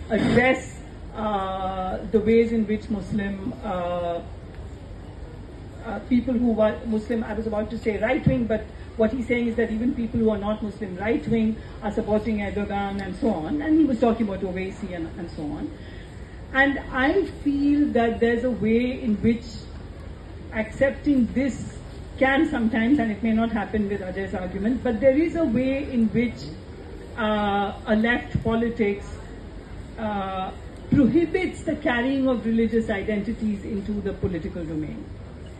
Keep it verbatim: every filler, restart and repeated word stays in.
address uh, the ways in which Muslim uh, uh, people who were Muslim, I was about to say right-wing, but what he's saying is that even people who are not Muslim right-wing are supporting Erdogan and so on. And he was talking about Owaisi and, and so on. And I feel that there's a way in which accepting this can sometimes, and it may not happen with Ajay's argument, but there is a way in which uh, a left politics uh, prohibits the carrying of religious identities into the political domain.